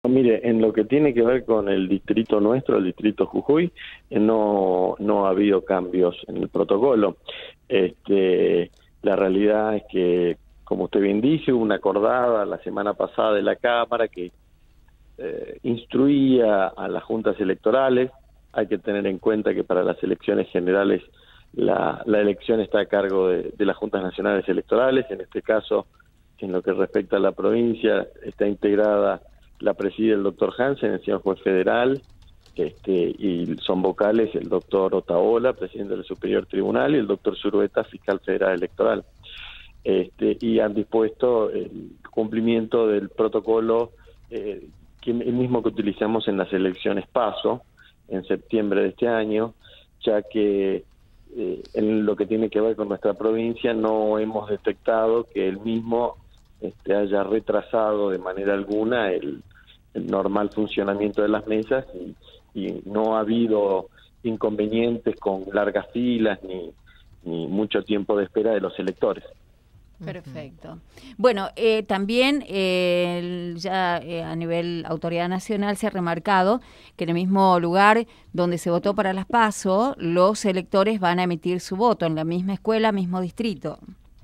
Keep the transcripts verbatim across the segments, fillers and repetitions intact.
Mire, en lo que tiene que ver con el distrito nuestro, el distrito Jujuy, eh, no, no ha habido cambios en el protocolo. Este, la realidad es que, como usted bien dice, hubo una acordada la semana pasada de la Cámara que eh, instruía a las juntas electorales. Hay que tener en cuenta que para las elecciones generales la, la elección está a cargo de, de las juntas nacionales electorales. En este caso, en lo que respecta a la provincia, está integrada, la preside el doctor Hansen, el señor juez federal, este, y son vocales el doctor Otaola, presidente del Superior Tribunal, y el doctor Zurrueta, fiscal federal electoral. Este, y han dispuesto el cumplimiento del protocolo eh, que el mismo que utilizamos en las elecciones PASO, en septiembre de este año, ya que eh, en lo que tiene que ver con nuestra provincia no hemos detectado que el mismo este, haya retrasado de manera alguna el, el normal funcionamiento de las mesas y, y no ha habido inconvenientes con largas filas ni, ni mucho tiempo de espera de los electores. Perfecto. Bueno, eh, también eh, ya eh, a nivel autoridad nacional se ha remarcado que en el mismo lugar donde se votó para las PASO, los electores van a emitir su voto en la misma escuela, mismo distrito.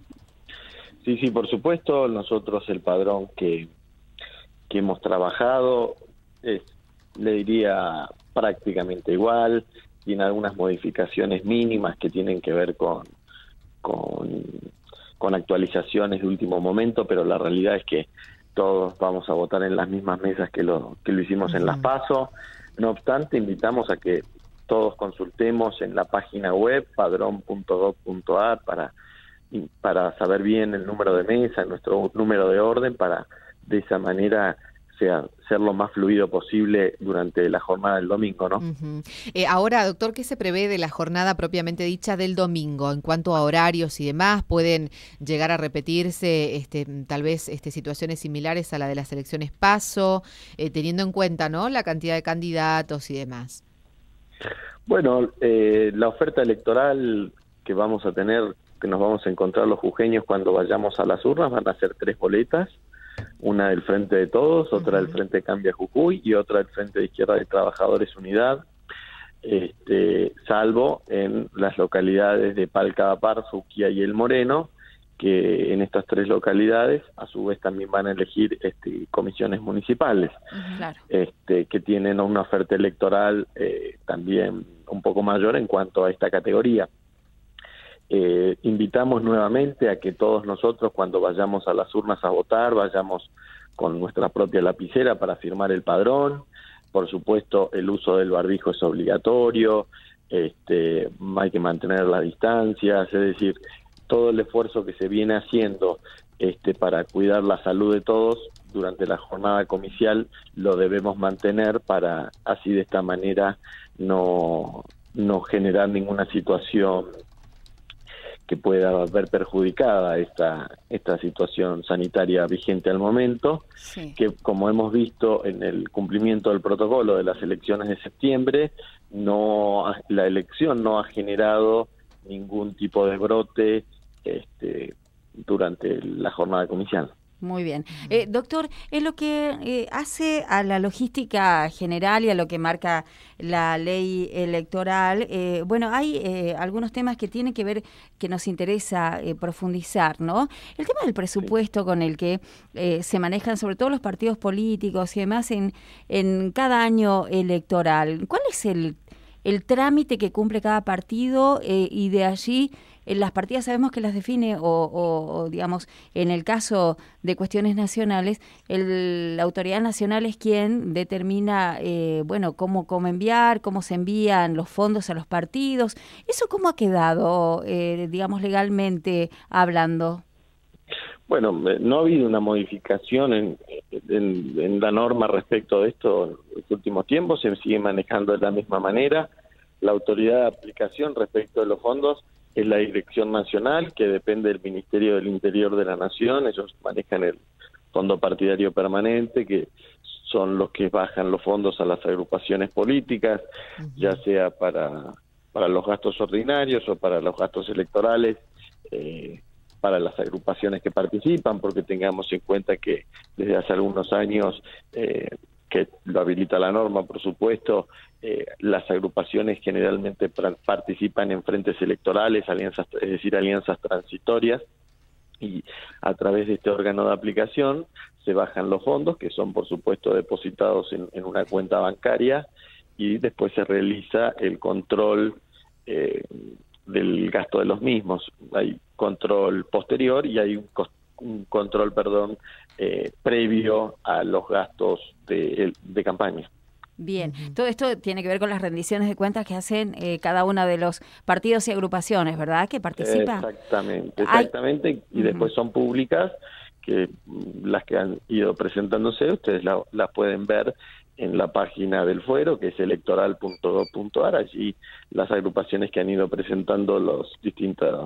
Sí, sí, por supuesto. Nosotros el padrón que, que hemos trabajado es, le diría, prácticamente igual. Tiene algunas modificaciones mínimas que tienen que ver con... con con actualizaciones de último momento, pero la realidad es que todos vamos a votar en las mismas mesas que lo que lo hicimos en las PASO. No obstante, invitamos a que todos consultemos en la página web padrón punto gob punto ar para, para saber bien el número de mesa, nuestro número de orden, para de esa manera sea, ser lo más fluido posible durante la jornada del domingo, ¿no? Uh-huh. Eh, ahora, doctor, ¿qué se prevé de la jornada propiamente dicha del domingo en cuanto a horarios y demás? ¿Pueden llegar a repetirse este, tal vez este, situaciones similares a la de las elecciones PASO, eh, teniendo en cuenta, ¿no?, la cantidad de candidatos y demás? Bueno, eh, la oferta electoral que vamos a tener, que nos vamos a encontrar los jujeños cuando vayamos a las urnas, van a ser tres boletas. Una del Frente de Todos, otra del Frente Cambia Jujuy y otra del Frente de Izquierda de Trabajadores Unidad, este, salvo en las localidades de Palcadapar, Suquía y El Moreno, que en estas tres localidades a su vez también van a elegir este, comisiones municipales, claro. este, que tienen una oferta electoral eh, también un poco mayor en cuanto a esta categoría. Eh, invitamos nuevamente a que todos nosotros, cuando vayamos a las urnas a votar, vayamos con nuestra propia lapicera para firmar el padrón. Por supuesto, el uso del barbijo es obligatorio, este, hay que mantener las distancias, es decir, todo el esfuerzo que se viene haciendo este, para cuidar la salud de todos durante la jornada comicial lo debemos mantener para así de esta manera no, no generar ninguna situación que pueda ver perjudicada esta esta situación sanitaria vigente al momento, sí. Que como hemos visto en el cumplimiento del protocolo de las elecciones de septiembre, no la elección no ha generado ningún tipo de brote este, durante la jornada comicial. Muy bien. Eh, doctor, en lo que eh, hace a la logística general y a lo que marca la ley electoral, eh, bueno, hay eh, algunos temas que tienen que ver, que nos interesa eh, profundizar, ¿no? El tema del presupuesto sí. con el que eh, se manejan sobre todo los partidos políticos y demás en, en cada año electoral. ¿Cuál es el, el trámite que cumple cada partido eh, y de allí... En las partidas sabemos que las define, o, o, o digamos, en el caso de cuestiones nacionales, el, la autoridad nacional es quien determina, eh, bueno, cómo, cómo enviar, cómo se envían los fondos a los partidos. ¿Eso cómo ha quedado, eh, digamos, legalmente hablando? Bueno, no ha habido una modificación en, en, en la norma respecto de esto en los últimos tiempos, se sigue manejando de la misma manera. La autoridad de aplicación respecto de los fondos es la Dirección Nacional, que depende del Ministerio del Interior de la Nación. Ellos manejan el Fondo Partidario Permanente, que son los que bajan los fondos a las agrupaciones políticas, uh-huh. ya sea para, para los gastos ordinarios o para los gastos electorales, eh, para las agrupaciones que participan, porque tengamos en cuenta que desde hace algunos años eh, que lo habilita la norma, por supuesto. Eh, las agrupaciones generalmente pra- participan en frentes electorales, alianzas, es decir, alianzas transitorias, y a través de este órgano de aplicación se bajan los fondos, que son por supuesto depositados en, en una cuenta bancaria, y después se realiza el control eh, del gasto de los mismos. Hay control posterior y hay un, un control, perdón, eh, previo a los gastos de, de campaña. Bien, todo esto tiene que ver con las rendiciones de cuentas que hacen eh, cada uno de los partidos y agrupaciones, ¿verdad? Que participa. Exactamente, exactamente, Hay... y después son públicas, que las que han ido presentándose, ustedes la, las pueden ver en la página del fuero, que es electoral punto gob punto ar. Allí las agrupaciones que han ido presentando las distintas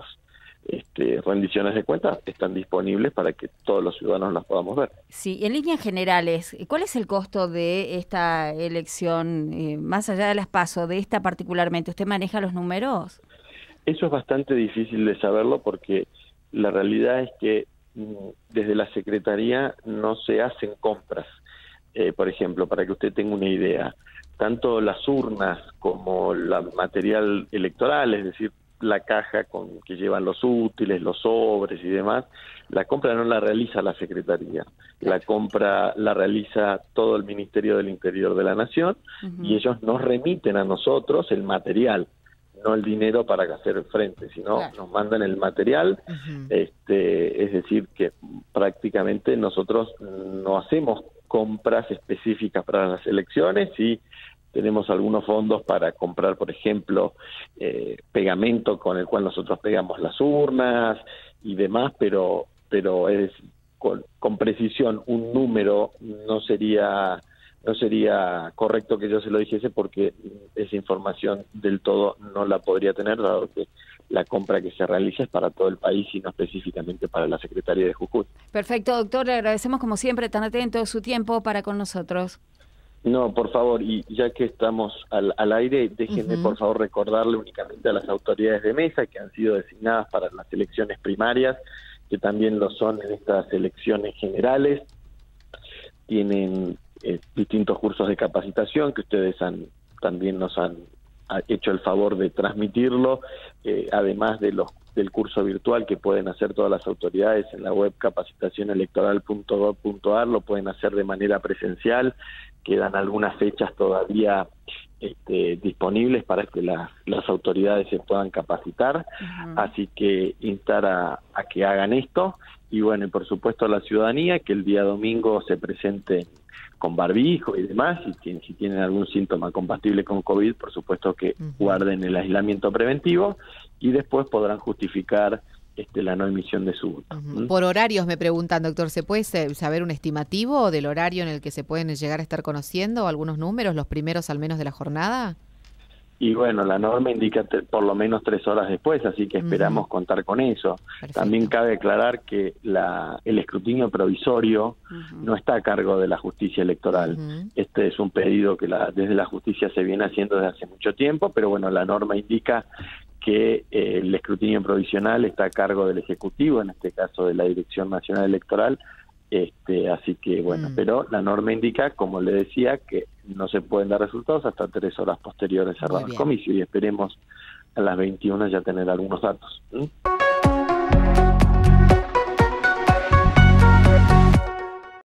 este, rendiciones de cuentas están disponibles para que todos los ciudadanos las podamos ver. Sí, en líneas generales, ¿cuál es el costo de esta elección, eh, más allá de las PASO, de esta particularmente? ¿Usted maneja los números? Eso es bastante difícil de saberlo, porque la realidad es que desde la Secretaría no se hacen compras. Eh, por ejemplo, para que usted tenga una idea, tanto las urnas como el material electoral, es decir, la caja con que llevan los útiles, los sobres y demás, la compra no la realiza la Secretaría, la compra la realiza todo el Ministerio del Interior de la Nación, uh-huh. y ellos nos remiten a nosotros el material, no el dinero para hacer frente, sino claro. nos mandan el material, uh-huh. este, es decir, que prácticamente nosotros no hacemos compras específicas para las elecciones, y tenemos algunos fondos para comprar, por ejemplo, eh, pegamento con el cual nosotros pegamos las urnas y demás, pero pero es con, con precisión un número no sería no sería correcto que yo se lo dijese, porque esa información del todo no la podría tener, dado que la compra que se realiza es para todo el país y no específicamente para la Secretaría de Jujuy. Perfecto, doctor, le agradecemos como siempre tan atento su tiempo para con nosotros. No, por favor, y ya que estamos al, al aire, déjenme uh-huh. por favor recordarle únicamente a las autoridades de mesa que han sido designadas para las elecciones primarias, que también lo son en estas elecciones generales. Tienen eh, distintos cursos de capacitación que ustedes han también nos han hecho el favor de transmitirlo, eh, además de los del curso virtual que pueden hacer todas las autoridades en la web capacitación electoral punto gob punto ar, lo pueden hacer de manera presencial. Quedan algunas fechas todavía este, disponibles para que las, las autoridades se puedan capacitar, uh-huh. así que instar a, a que hagan esto, y bueno, y por supuesto a la ciudadanía que el día domingo se presente con barbijo y demás, y si, si tienen algún síntoma compatible con COVID, por supuesto que uh-huh. guarden el aislamiento preventivo, y después podrán justificar este, la no emisión de su voto. Uh-huh. ¿Mm? Por horarios me preguntan, doctor, ¿se puede saber un estimativo del horario en el que se pueden llegar a estar conociendo algunos números, los primeros al menos de la jornada? Y bueno, la norma indica te, por lo menos tres horas después, así que esperamos uh-huh. contar con eso. Perfecto. También cabe aclarar que la, el escrutinio provisorio uh-huh. no está a cargo de la justicia electoral. Uh-huh. Este es un pedido que la, desde la justicia se viene haciendo desde hace mucho tiempo, pero bueno, la norma indica que eh, el escrutinio provisional está a cargo del Ejecutivo, en este caso de la Dirección Nacional Electoral. Este, así que bueno, mm. pero la norma indica, como le decía, que no se pueden dar resultados hasta tres horas posteriores cerrado el comicio, y esperemos a las veintiuna ya tener algunos datos. ¿Mm?